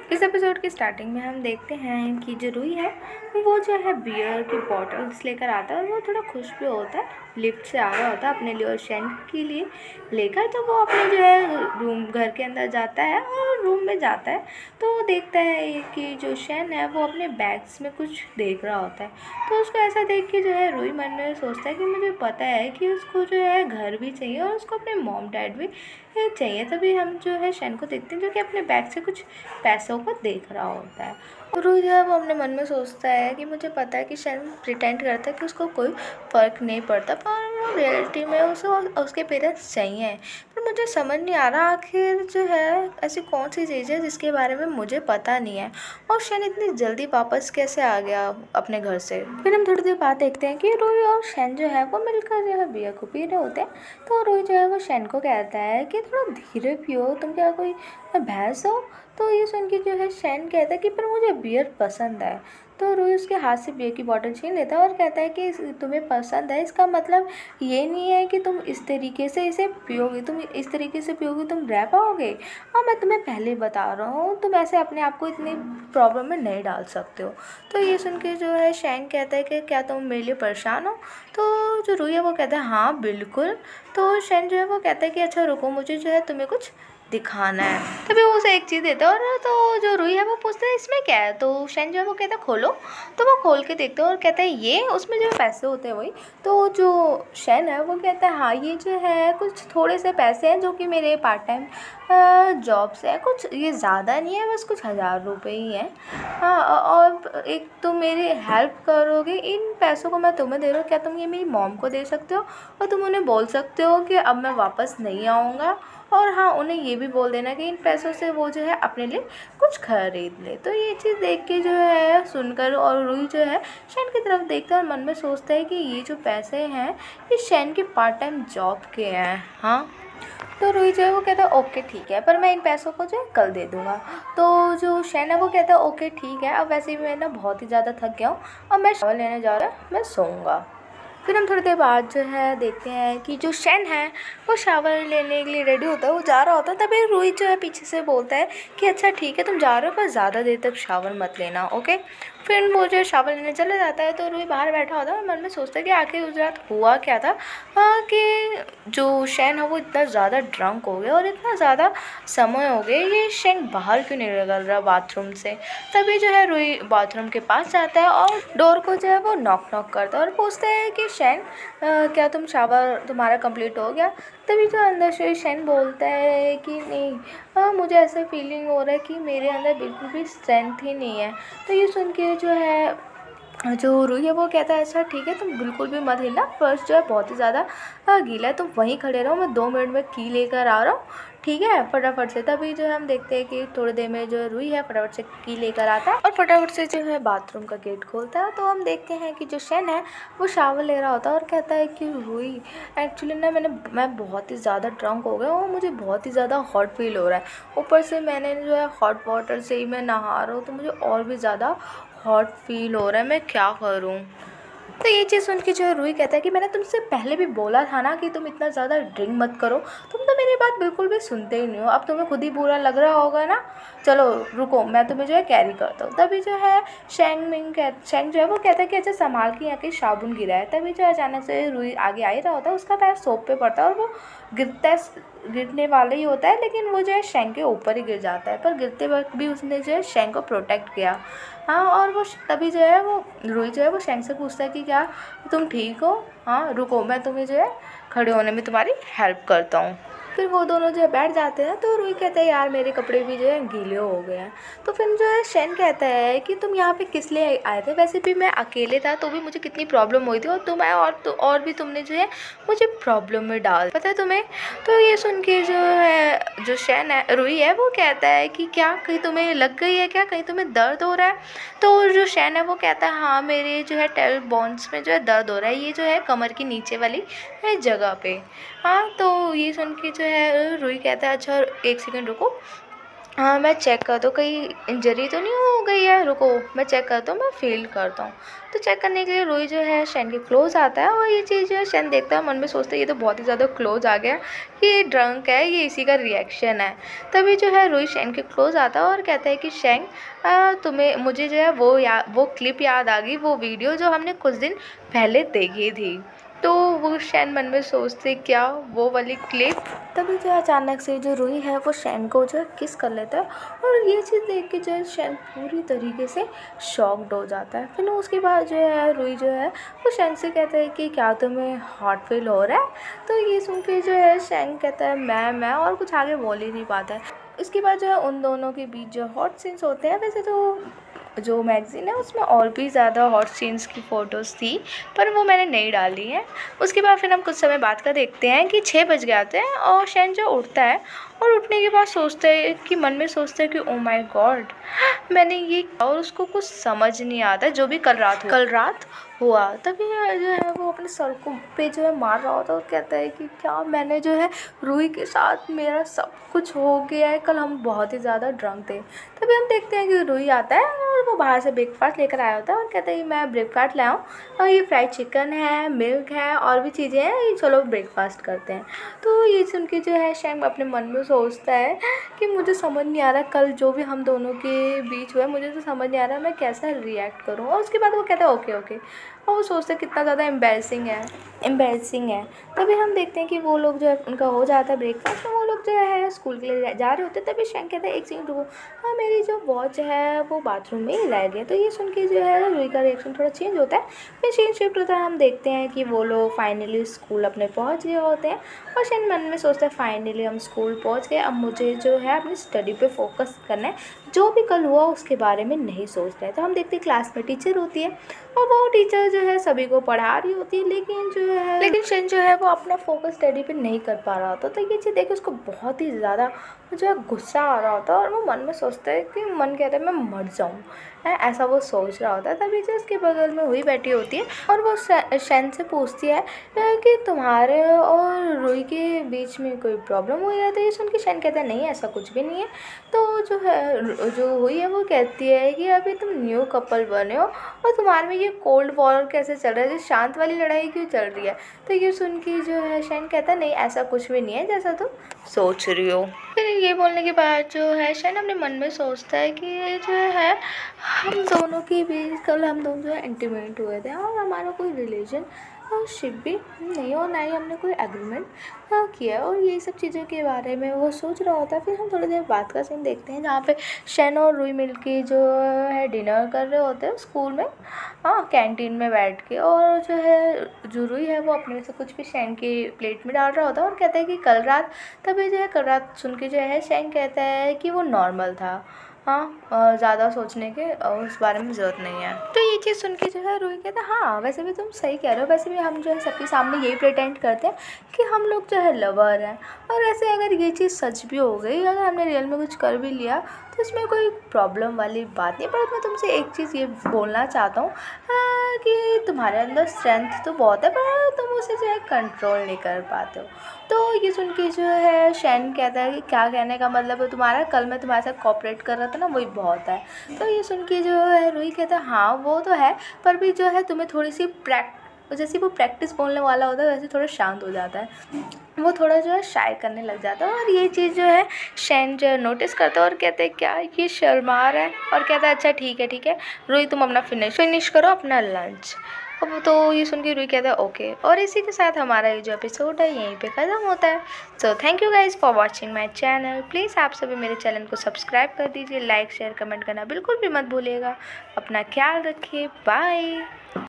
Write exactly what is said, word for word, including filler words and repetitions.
इस एपिसोड की स्टार्टिंग में हम देखते हैं कि जो रूही है वो जो है बियर की बॉटल्स लेकर आता है और वो थोड़ा खुश भी होता है। लिफ्ट से आ रहा होता है अपने लिए और शेन के लिए लेकर, तो वो अपने जो है रूम घर के अंदर जाता है और रूम में जाता है तो वो देखता है कि जो शेन है वो अपने बैग्स में कुछ देख रहा होता है। तो उसको ऐसा देख के जो है रूही मन में सोचता है कि मुझे पता है कि उसको जो है घर भी चाहिए और उसको अपने मॉम डैड भी चाहिए। तभी हम जो है शेन को देखते हैं जो कि अपने बैग से कुछ पैसों को देख रहा होता है। और रूही जो है वो अपने मन में सोचता है कि मुझे पता है कि शेन प्रिटेंड करता है कि उसको कोई फ़र्क नहीं पड़ता, पर रियलिटी में उसे उसके पेरेंट्स चाहिए। पर मुझे समझ नहीं आ रहा आखिर जो है ऐसी कौन सी चीज़ है जिसके बारे में मुझे पता नहीं है और शेन इतनी जल्दी वापस कैसे आ गया अपने घर से। फिर हम थोड़ी देर बाद देखते हैं कि रूही और शेन जो है वो मिलकर जो है बियर को पी रहे होते हैं। तो रूही जो है वो शेन को कहता है कि थोड़ा धीरे पियो, तुम क्या कोई भैंस हो। तो ये सुन के जो है शेन कहता है कि पर मुझे बियर पसंद है। तो रूही उसके हाथ से बियर की बोतल छीन लेता है और कहता है कि तुम्हें पसंद है इसका मतलब ये नहीं है कि तुम इस तरीके से इसे पियोगे, तुम इस तरीके से पियोगे तुम रह पाओगे। हाँ, मैं तुम्हें पहले ही बता रहा हूँ, तुम ऐसे अपने आप को इतनी प्रॉब्लम में नहीं डाल सकते हो। तो ये सुन के जो है शेन कहता है कि क्या तुम मेरे लिए परेशान हो। तो जो रूही है वो कहता है हाँ बिल्कुल। तो शेन जो है वो कहता है कि अच्छा रुको, मुझे जो है तुम्हें कुछ दिखाना है। तभी वो उसे एक चीज़ देता है और तो जो रूही है वो पूछता है इसमें क्या है। तो शेन जो है वो कहता है खोलो। तो वो खोल के देखता है और कहता है ये, उसमें जो पैसे होते हैं वही। तो जो शेन है वो कहता है हाँ ये जो है कुछ थोड़े से पैसे हैं जो कि मेरे पार्ट टाइम जॉब से है, कुछ ये ज़्यादा नहीं है, बस कुछ हज़ार रुपये ही हैं। हाँ, और एक तुम मेरी हेल्प करोगे, इन पैसों को मैं तुम्हें दे रहा हूँ, क्या तुम ये मेरी मॉम को दे सकते हो और तुम उन्हें बोल सकते हो कि अब मैं वापस नहीं आऊँगा। और हाँ, उन्हें ये भी बोल देना कि इन पैसों से वो जो है अपने लिए कुछ खरीद ले। तो ये चीज़ देख के जो है सुनकर और रूही जो है शेन की तरफ देखता है और मन में सोचता है कि ये जो पैसे हैं ये शेन के पार्ट टाइम जॉब के हैं। हाँ, तो रूही जो है वो कहता है ओके ठीक है, पर मैं इन पैसों को जो है कल दे दूँगा। तो जो शेन है वो कहता है ओके ठीक है, अब वैसे भी मैं ना बहुत ही ज़्यादा थक गया हूँ, अब मैं शावर लेने जा रहा हूँ, मैं सोऊंगा। फिर हम थोड़ी देर बाद जो है देखते हैं कि जो शेन है वो शावर लेने के लिए रेडी होता है, वो जा रहा होता है। तभी रूही जो है पीछे से बोलता है कि अच्छा ठीक है तुम जा रहे हो पर ज़्यादा देर तक शावर मत लेना, ओके। फिर वो जो शावर लेने चला जाता है तो रूही बाहर बैठा होता है और मन में सोचता है कि आखिर उस रात हुआ क्या था। हाँ, कि जो शेन है वो इतना ज़्यादा ड्रंक हो गया और इतना ज़्यादा समय हो गया, ये शेन बाहर क्यों नहीं निकल रहा बाथरूम से। तभी जो है रूही बाथरूम के पास जाता है और डोर को जो है वो नॉक नॉक करता है और पूछता है कि शेन क्या तुम शावर तुम्हारा कंप्लीट हो गया। तभी जो अंदर से शेन बोलता है कि नहीं, हाँ मुझे ऐसा फीलिंग हो रहा है कि मेरे अंदर बिल्कुल भी स्ट्रेंथ ही नहीं है। तो ये सुन के जो है जो रूही है वो कहता है अच्छा ठीक है तुम बिल्कुल भी मत हिलना, फर्स्ट जो है बहुत ही ज़्यादा गीला है, तुम वहीं खड़े रहो, मैं दो मिनट में की लेकर आ रहा हूँ, ठीक है, फटाफट से। तभी जो है हम देखते हैं कि थोड़ी देर में जो है रूही है फटाफट से की लेकर आता है और फटाफट से जो है बाथरूम का गेट खोलता है। तो हम देखते हैं कि जो शेन है वो शावर ले रहा होता है और कहता है कि रूही एक्चुअली ना मैंने मैं बहुत ही ज़्यादा ड्रंक हो गया और मुझे बहुत ही ज़्यादा हॉट फील हो रहा है, ऊपर से मैंने जो है हॉट वाटर से ही मैं नहा रहा हूँ तो मुझे और भी ज़्यादा हॉट फील हो रहा है, मैं क्या करूँ। तो ये चीज़ सुन के जो रूही कहता है कि मैंने तुमसे पहले भी बोला था ना कि तुम इतना ज़्यादा ड्रिंक मत करो, तुम तो मेरी बात बिल्कुल भी सुनते ही नहीं हो, अब तुम्हें खुद ही बुरा लग रहा होगा ना, चलो रुको मैं तुम्हें जो है कैरी करता हूँ। तभी जो है शेंग मिंग कह शेंग जो है वो कहता है कि अच्छा संभाल के यहाँ के साबुन गिरा है। तभी जो अचानक से रूही आगे आ ही रहा होता है, उसका पैर सोप पे पड़ता है और वो गिरता है, गिरने वाला ही होता है, लेकिन वो जो है शेंग के ऊपर ही गिर जाता है, पर गिरते वक्त भी उसने जो है शेंग को प्रोटेक्ट किया। हाँ, और वो तभी जो है वो रूही जो है वो शेंग से पूछता है कि क्या तुम ठीक हो, हाँ रुको मैं तुम्हें जो है खड़े होने में तुम्हारी हेल्प करता हूँ। फिर वो दोनों जो है बैठ जाते हैं तो रूही कहता है यार मेरे कपड़े भी जो है गीले हो गए हैं। तो फिर जो है शेन कहता है कि तुम यहाँ पे किस लिए आए थे, वैसे भी मैं अकेले था तो भी मुझे कितनी प्रॉब्लम हुई थी और तुम आए और तो और भी तुमने जो है मुझे प्रॉब्लम में डाल, पता है तुम्हें। तो ये सुन के जो है जो शेन है रूही है वो कहता है कि क्या कहीं तुम्हें लग गई है क्या, कहीं तुम्हें दर्द हो रहा है। तो जो शेन है वो कहता है हाँ मेरे जो है टेल बोन्स में जो है दर्द हो रहा है, ये जो है कमर की नीचे वाली जगह पे। हाँ, तो ये सुन के जो है रूही कहता है अच्छा एक सेकंड रुको, हाँ, मैं चेक करता हूँ कहीं इंजरी तो नहीं हो गई है, रुको मैं चेक करता हूँ, मैं फ़ील करता हूँ। तो चेक करने के लिए रूही जो है शेन के क्लोज़ आता है और ये चीज़ जो है शेन देखता है, मन में सोचता है ये तो बहुत ही ज़्यादा क्लोज़ आ गया, ये ड्रंक है, ये इसी का रिएक्शन है। तभी जो है रूही शेन के क्लोज़ आता है और कहता है कि शेन अ, तुम्हें मुझे जो है वो या वो क्लिप याद आ गई, वो वीडियो जो हमने कुछ दिन पहले देखी थी। तो वो शेन मन में सोचते क्या वो वाली क्लिप। तभी जो है अचानक से जो रूही है वो शेन को जो है किस कर लेता है और ये चीज़ देख के जो है शेन पूरी तरीके से शॉक्ड हो जाता है। फिर उसके बाद जो है रूही जो है वो शेन से कहता है कि क्या तुम्हें हॉट फील हो रहा है। तो ये सुन के जो है शेन कहता है मैं मैं और कुछ आगे बोल ही नहीं पाता है। इसके बाद जो है उन दोनों के बीच जो हॉट सीन्स होते हैं, वैसे तो जो मैगज़ीन है उसमें और भी ज़्यादा हॉट सीन्स की फ़ोटोज़ थी पर वो मैंने नहीं डाली हैं। उसके बाद फिर हम कुछ समय बाद का देखते हैं कि छः बज गए आते हैं और शेन जो उठता है और उठने के बाद सोचता है कि मन में सोचता है कि ओ माय गॉड मैंने ये, और उसको कुछ समझ नहीं आता जो भी कल रात कल रात हुआ। तभी जो है वो अपने सर को पे जो है मार रहा होता है और कहता है कि क्या मैंने जो है रूही के साथ मेरा सब कुछ हो गया है, कल हम बहुत ही ज़्यादा ड्रंक थे। तभी हम देखते हैं कि रूही आता है और वो बाहर से ब्रेकफास्ट लेकर आया होता है और कहता है कि मैं ब्रेकफास्ट लाऊं और ये फ्राइड चिकन है, मिल्क है और भी चीज़ें हैं, ये चलो ब्रेकफास्ट करते हैं। तो ये सुन के जो है शेन अपने मन में सोचता है कि मुझे समझ नहीं आ रहा कल जो भी हम दोनों के बीच हुआ, मुझे तो समझ नहीं आ रहा मैं कैसा रिएक्ट करूँ। और उसके बाद वो कहता है ओके ओके और वो सोचते हैं कितना ज़्यादा एम्बैरसिंग है एम्बैरसिंग है। तभी हम देखते हैं कि वो लोग जो है उनका हो जाता है ब्रेकफास्ट, तो वो लोग जो है स्कूल के लिए जा रहे होते हैं। तभी शेन कहता है एक सेकंड रुको, हाँ मेरी जो वॉच है वो बाथरूम में ही रह गया। तो ये सुन के जो है रूही का रिएक्शन थोड़ा चेंज होता है। फिर शेन शिफ्ट होता है, हम देखते हैं कि वो लोग फाइनली स्कूल अपने पहुँच गए होते हैं और शेन मन में सोचता है फाइनली हम स्कूल पहुँच गए, अब मुझे जो है अपनी स्टडी पे फोकस करना है, जो भी कल हुआ उसके बारे में नहीं सोचना है। तो हम देखते हैं क्लास में टीचर होती है और वो टीचर जो है सभी को पढ़ा रही होती है, लेकिन जो है लेकिन शेन जो है वो अपना फोकस स्टडी पे नहीं कर पा रहा होता। तो ये चीज़ देख के उसको बहुत ही ज़्यादा जो है गुस्सा आ रहा होता है और वो मन में सोचता है कि मन कहता है मैं मर जाऊँ, है ऐसा वो सोच रहा होता है। तभी जो उसके बगल में हुई बैठी होती है और वो शेन से पूछती है कि तुम्हारे और रूही के बीच में कोई प्रॉब्लम हुई है। तो ये सुन के शेन कहता है नहीं ऐसा कुछ भी नहीं है। तो जो है जो हुई है वो कहती है कि अभी तुम न्यू कपल बने हो और तुम्हारे में ये कोल्ड वॉर कैसे चल रहा है, जो शांत वाली लड़ाई क्यों चल रही है। तो ये सुन के जो है शेन कहता है नहीं ऐसा कुछ भी नहीं है जैसा तुम सोच रही हो। फिर ये बोलने के बाद जो है शेन अपने मन में सोचता है कि जो है हम दोनों के बीच कल हम दोनों जो है इंटीमेट हुए थे और हमारा कोई रिलेशन और शिप भी नहीं और ना ही हमने कोई एग्रीमेंट किया और ये सब चीज़ों के बारे में वो सोच रहा होता है। फिर हम थोड़ी देर बाद का सीन देखते हैं जहाँ पे शेन और रूही मिलके जो है डिनर कर रहे होते हैं स्कूल में, हाँ कैंटीन में बैठ के। और जो है जो रूही है वो अपने में से कुछ भी शेन के प्लेट में डाल रहा होता है और कहता है कि कल रात, तभी जो है कल रात सुन के जो है शेन कहता है कि वो नॉर्मल था, हाँ ज़्यादा सोचने के उस बारे में ज़रूरत नहीं है। तो ये चीज़ सुन के जो है रूही कहता है हाँ वैसे भी तुम सही कह रहे हो, वैसे भी हम जो है सबके सामने यही प्रिटेंड करते हैं कि हम लोग जो है लवर हैं और ऐसे अगर ये चीज़ सच भी हो गई, अगर हमने रियल में कुछ कर भी लिया तो इसमें कोई प्रॉब्लम वाली बात नहीं। पर मैं तुमसे एक चीज़ ये बोलना चाहता हूँ कि तुम्हारे अंदर स्ट्रेंथ तो बहुत है पर तुम उसे जो है कंट्रोल नहीं कर पाते हो। तो ये सुन के जो है शेन कहता है कि क्या कहने का मतलब है तुम्हारा, कल मैं तुम्हारे साथ कोऑपरेट कर रहा था ना वही बहुत है। तो ये सुन के जो है रूही कहता है हाँ वो तो है पर भी जो है तुम्हें थोड़ी सी प्रैक्ट जैसे वो प्रैक्टिस बोलने वाला होता है वैसे थोड़ा शांत हो जाता है, वो थोड़ा जो है शाय करने लग जाता है। और ये चीज़ जो है शेन जो है नोटिस करता है और कहते हैं क्या ये शर्मा रहा है और कहता है अच्छा ठीक है ठीक है रूही तुम अपना फिनिश फिनिश करो अपना लंच। अब तो ये सुन के रूही कहता है ओके। और इसी के साथ हमारा ये जो एपिसोड है यहीं पे ख़त्म होता है। So thank you guys for watching my channel. Please आप सभी मेरे चैनल को सब्सक्राइब कर दीजिए, लाइक शेयर कमेंट करना बिल्कुल भी मत भूलिएगा। अपना ख्याल रखिए, बाय।